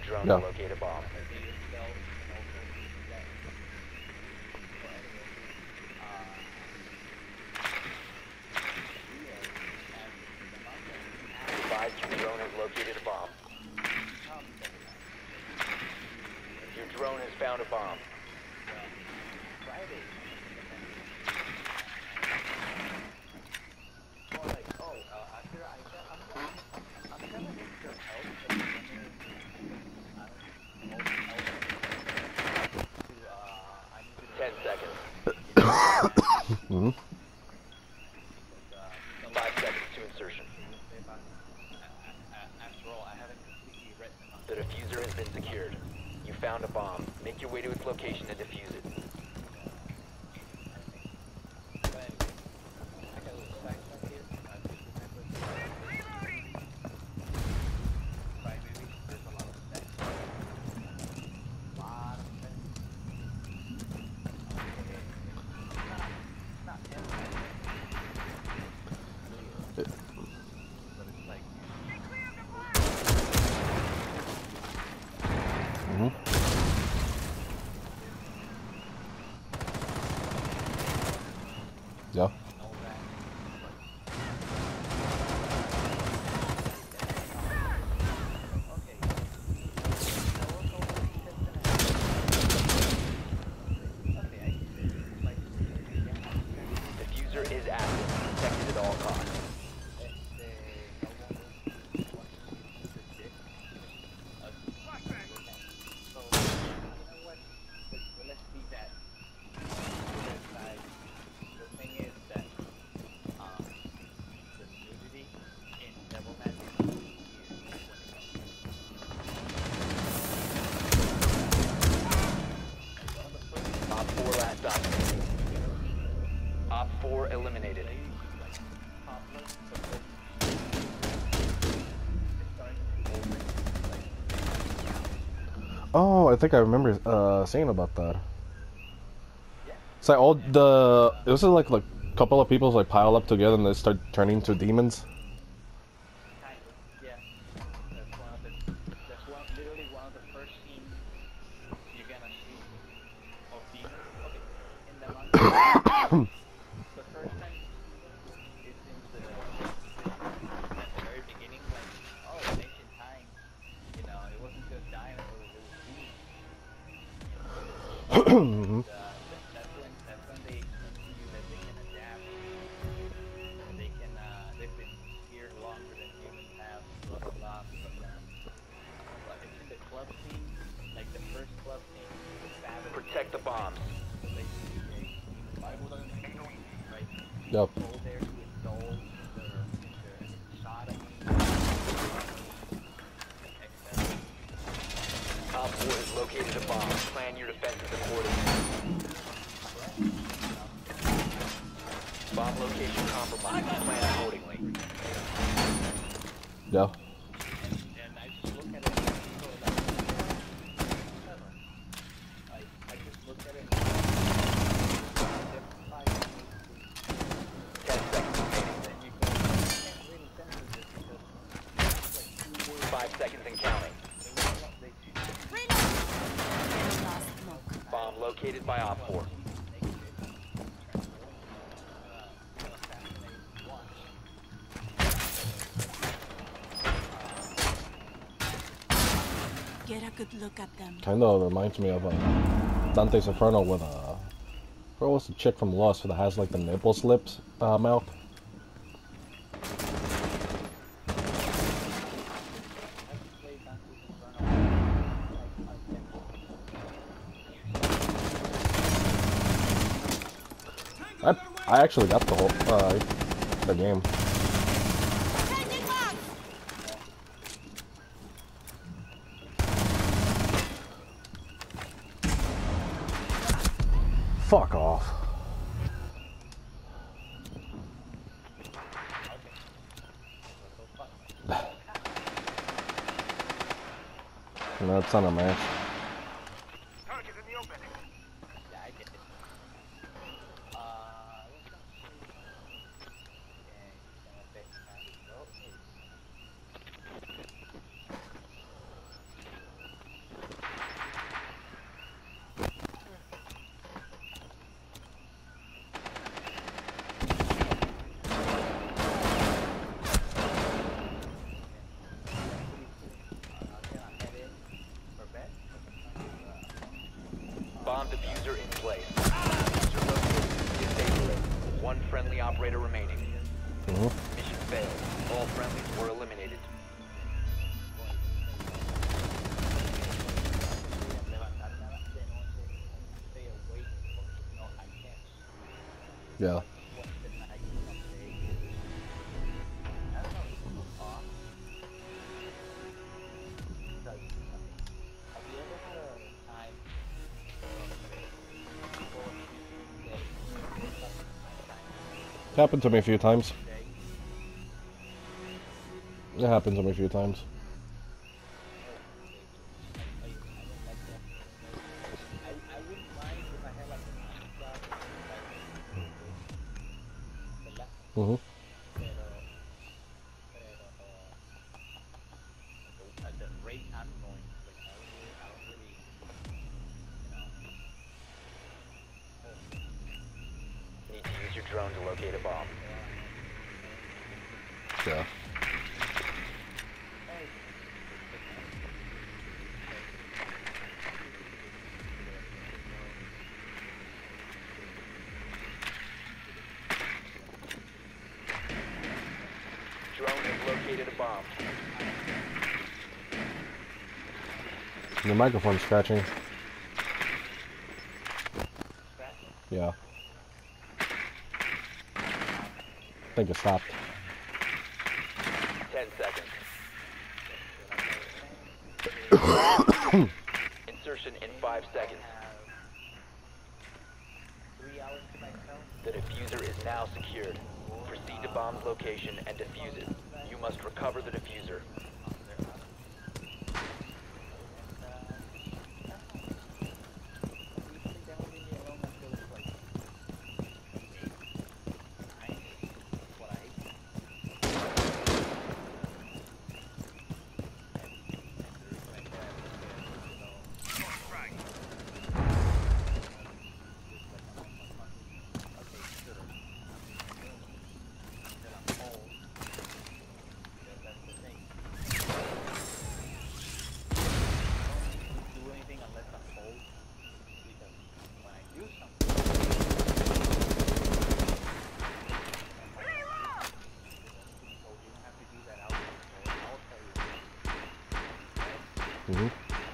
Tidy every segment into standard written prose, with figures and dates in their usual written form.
drone Yeah. to locate a bomb. 5, your drone has located a bomb. Your drone has found a bomb. Mm-hmm. 5 seconds to insertion. The diffuser has been secured. You found a bomb. Make your way to its location and defuse it. Mm-hmm. Yeah. Diffuser is active. Protected at all costs. Op 4 last stop standing. Op 4 eliminated. Oh, I think I remember saying about that. It's like it was like a couple of people like pile up together and they start turning into demons. Protect the bombs. Yep. Op 4 has located a bomb. Plan your defenses accordingly. Bomb location compromised. Plan accordingly. Yeah. 5 seconds and counting. Bomb located by Op 4. Get a good look at them. Kind of reminds me of Dante's Inferno with what was the chick from Lost that has like the nipple slips mouth? I actually got the whole the game. Fuck off. No, it's not a match. diffuser in place. Diffuser located. Disable it. One friendly operator remaining. Mission failed. All friendlies were eliminated. Yeah. It happened to me a few times. It happened to me a few times. Mm-hmm. Need to use your drone to locate a bomb. Yeah. Drone has located a bomb. Your microphone's scratching. Yeah. I think it stopped. 10 seconds. Insertion in 5 seconds. The diffuser is now secured. Proceed to bomb's location and defuse it. You must recover the diffuser. Mm-hmm.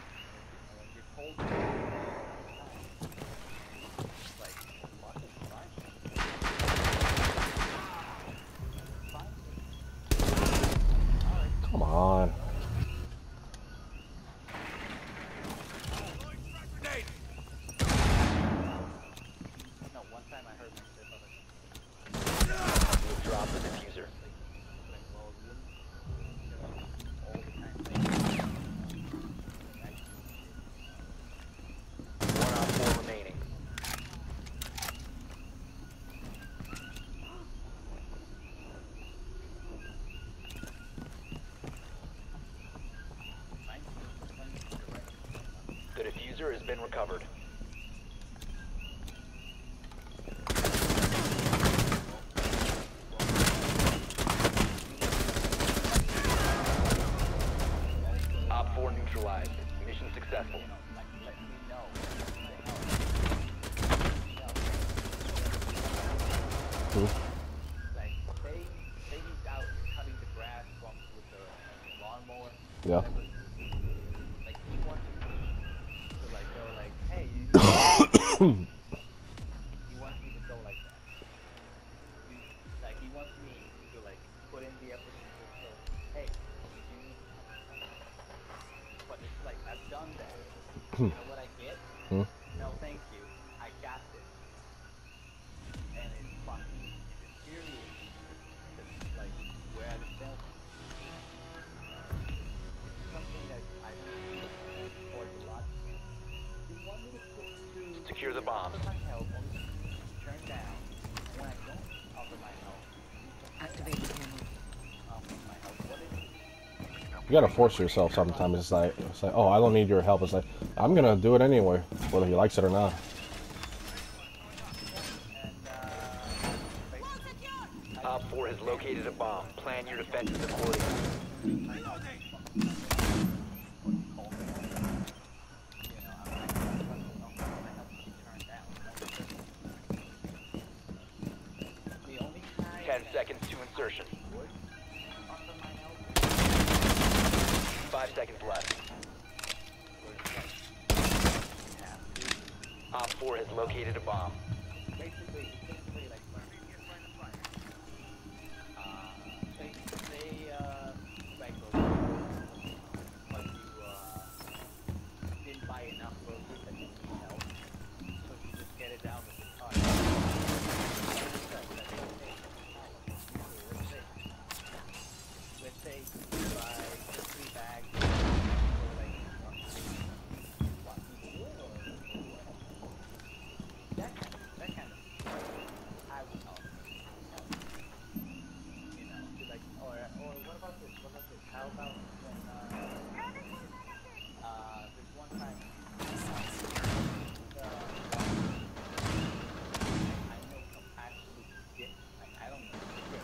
Come on. We'll drop the diffuser. One on 4 remaining. The diffuser has been recovered. Op 4 neutralized. Mission successful. Yeah. Hmm. No, thank you. I got this. And it's fucking infuriating. Like, where I stand. It's something that I look forward to a lot. You want me to Secure the bombs. offer my help, only turn down. When I don't offer my help, Activate the camera. offer my help. What is it? You gotta force yourself sometimes. It's like, oh, I don't need your help. It's like, I'm gonna do it anyway, whether he likes it or not. Op 4 has located a bomb. Plan your defenses accordingly. 5 seconds left. Op 4 has located a bomb. Basically like say like but you didn't buy enough groceries that you need help, so you just get it down with the car. Let's say you buy 3 bags for like what you do or that kind of I would help. You know, to like or what about this? How about when there's one time I know some absolute shit. Like I don't know shit.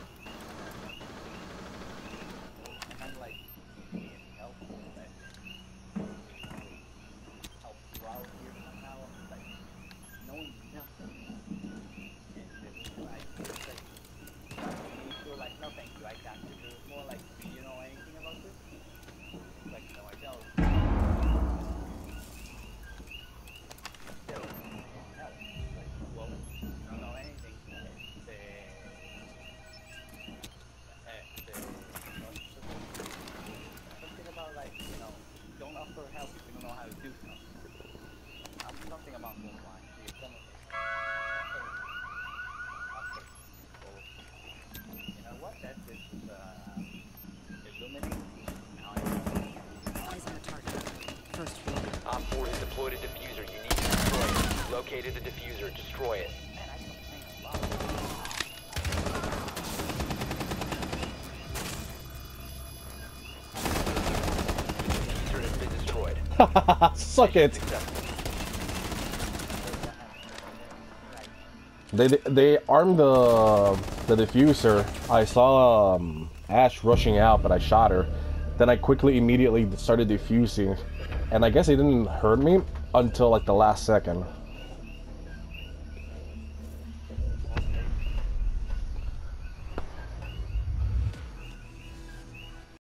And I'm like, you need help with that. Help you out here somehow. Like knowing nothing. And it was like, you were like, no thank you, I got you. It was more like, do you know anything about this? Like, no, I don't. Still, help. Like, well, you don't know anything. Something about like, you know, don't offer help if you don't know how to do something. Something about those lines. So you're telling me, you know what? That this is illuminating. Now I know. Eyes on the target. First floor. Op 4 has deployed a diffuser. You need to destroy it. Located the diffuser. Destroy it. Man, I complain a lot. Diffuser has been destroyed. Suck it. Successful. They armed the diffuser. I saw Ash rushing out, but I shot her. Then I quickly immediately started defusing, and I guess it didn't hurt me until like the last second.